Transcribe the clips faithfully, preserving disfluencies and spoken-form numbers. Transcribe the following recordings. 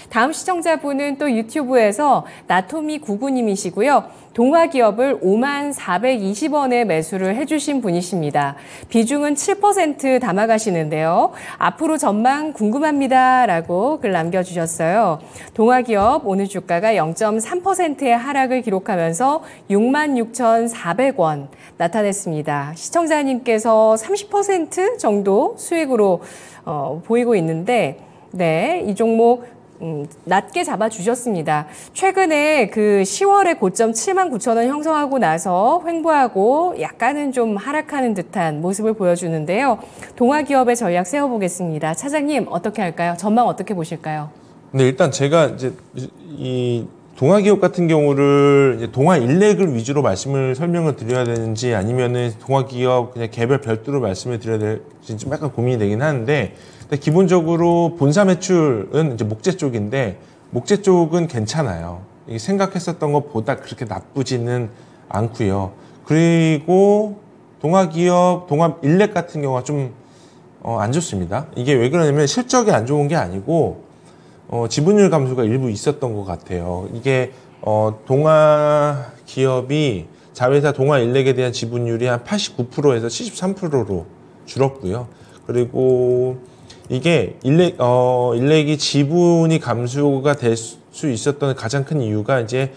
다음 시청자분은 또 유튜브에서 나토미 구구님이시고요. 동아기업을 오만 사백이십 원에 매수를 해주신 분이십니다. 비중은 칠 퍼센트 담아가시는데요. 앞으로 전망 궁금합니다 라고 글 남겨주셨어요. 동아기업 오늘 주가가 영 점 삼 퍼센트의 하락을 기록하면서 육만 육천사백 원 나타냈습니다. 시청자님께서 삼십 퍼센트 정도 수익으로 어, 보이고 있는데 네, 이 종목 음, 낮게 잡아주셨습니다. 최근에 그 시월에 고점 칠만 구천 원 형성하고 나서 횡보하고 약간은 좀 하락하는 듯한 모습을 보여주는데요. 동아기업의 전략 세워보겠습니다. 차장님 어떻게 할까요? 전망 어떻게 보실까요? 네, 일단 제가 이제 이 동아기업 같은 경우를 이제 동아일렉을 위주로 말씀을 설명을 드려야 되는지 아니면은 동아기업 그냥 개별 별도로 말씀을 드려야 될지 좀 약간 고민이 되긴 하는데, 기본적으로 본사 매출은 이제 목재 쪽인데 목재 쪽은 괜찮아요. 이게 생각했었던 것보다 그렇게 나쁘지는 않고요. 그리고 동아기업, 동아일렉 같은 경우가 좀 어, 안 좋습니다. 이게 왜 그러냐면 실적이 안 좋은 게 아니고 어, 지분율 감소가 일부 있었던 것 같아요. 이게 어, 동아기업이 자회사 동아일렉에 대한 지분율이 한 팔십구 퍼센트에서 칠십삼 퍼센트로 줄었고요. 그리고 이게 일렉, 어, 일렉이 지분이 감소가 될 수 있었던 가장 큰 이유가 이제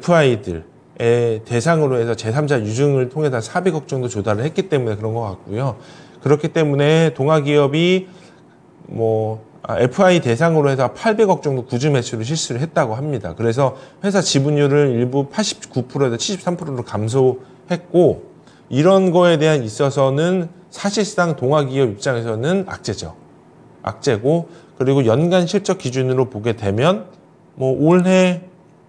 에프아이들의 대상으로 해서 제삼자 유증을 통해서 사백억 정도 조달을 했기 때문에 그런 것 같고요. 그렇기 때문에 동아기업이 뭐 아, 에프아이 대상으로 해서 팔백억 정도 구주 매출을 실시를 했다고 합니다. 그래서 회사 지분율을 일부 팔십구 퍼센트에서 칠십삼 퍼센트로 감소했고, 이런 거에 대한 있어서는 사실상 동아기업 입장에서는 악재죠. 악재고, 그리고 연간 실적 기준으로 보게 되면 뭐 올해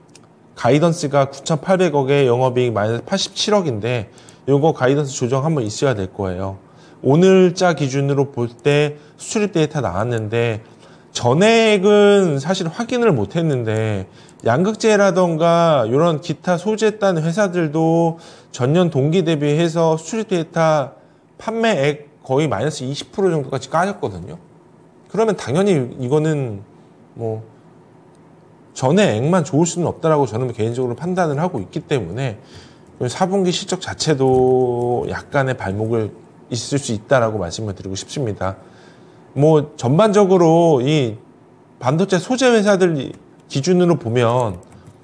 가이던스가 구천팔백억에 영업이익 마이너스 팔십칠억인데 요거 가이던스 조정 한번 있어야 될 거예요. 오늘자 기준으로 볼 때 수출입 데이터 나왔는데 전액은 사실 확인을 못 했는데 양극재라던가 이런 기타 소재 딴 회사들도 전년 동기 대비해서 수출입 데이터 판매액 거의 마이너스 이십 퍼센트 정도까지 까졌거든요. 그러면 당연히 이거는 뭐 전의 액만 좋을 수는 없다라고 저는 개인적으로 판단을 하고 있기 때문에 사 분기 실적 자체도 약간의 발목을 있을 수 있다라고 말씀을 드리고 싶습니다. 뭐 전반적으로 이 반도체 소재 회사들 기준으로 보면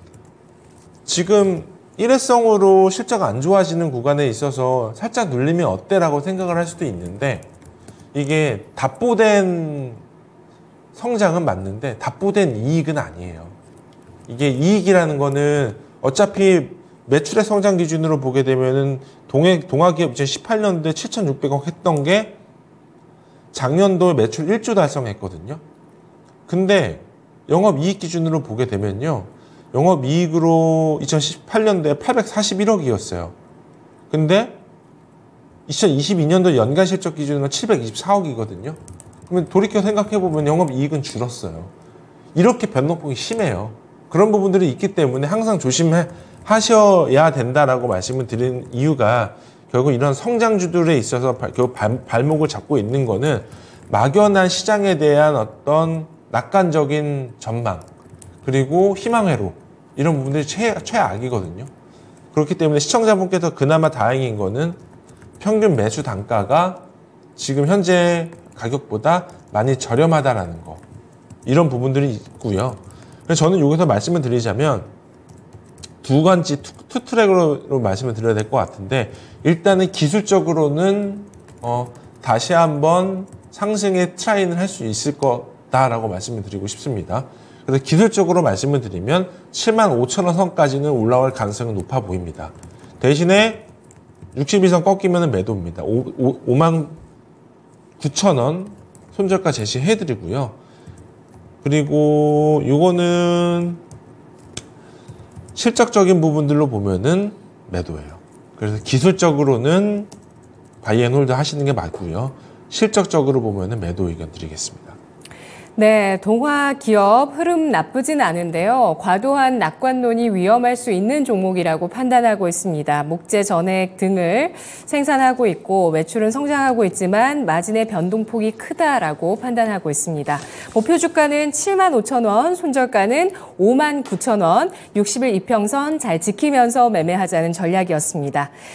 지금 일회성으로 실적 안 좋아지는 구간에 있어서 살짝 눌리면 어때라고 생각을 할 수도 있는데, 이게 답보된 성장은 맞는데 답보된 이익은 아니에요. 이게 이익이라는 거는 어차피 매출의 성장 기준으로 보게 되면은 동해, 동아기업 이천십팔 년도에 칠천육백억 했던 게 작년도에 매출 일조 달성했거든요. 근데 영업이익 기준으로 보게 되면요, 영업이익으로 이천십팔 년도에 팔백사십일억이었어요. 근데 이천이십이 년도 연간 실적 기준으로 칠백이십사억이거든요. 그러면 돌이켜 생각해보면 영업이익은 줄었어요. 이렇게 변동폭이 심해요. 그런 부분들이 있기 때문에 항상 조심하셔야 된다라고 말씀을 드린 이유가, 결국 이런 성장주들에 있어서 결국 발목을 잡고 있는 거는 막연한 시장에 대한 어떤 낙관적인 전망, 그리고 희망회로, 이런 부분들이 최, 최악이거든요. 그렇기 때문에 시청자분께서 그나마 다행인 거는 평균 매수 단가가 지금 현재 가격보다 많이 저렴하다라는 거, 이런 부분들이 있고요. 그래서 저는 여기서 말씀을 드리자면 두 가지 투, 투 트랙으로 말씀을 드려야 될 것 같은데, 일단은 기술적으로는 어, 다시 한번 상승의 트라이는 할 수 있을 거다라고 말씀을 드리고 싶습니다. 그래서 기술적으로 말씀을 드리면 칠만 오천 원 선까지는 올라올 가능성이 높아 보입니다. 대신에 육십일 선 꺾이면 매도입니다. 오만 구천 원 손절가 제시해드리고요. 그리고 요거는 실적적인 부분들로 보면은 매도예요. 그래서 기술적으로는 바이 앤 홀드 하시는 게 맞고요. 실적적으로 보면은 매도 의견 드리겠습니다. 네, 동화 기업 흐름 나쁘진 않은데요. 과도한 낙관론이 위험할 수 있는 종목이라고 판단하고 있습니다. 목재, 전액 등을 생산하고 있고 매출은 성장하고 있지만 마진의 변동폭이 크다라고 판단하고 있습니다. 목표 주가는 칠만 오천 원, 손절가는 오만 구천 원, 육십 일 이평선 잘 지키면서 매매하자는 전략이었습니다.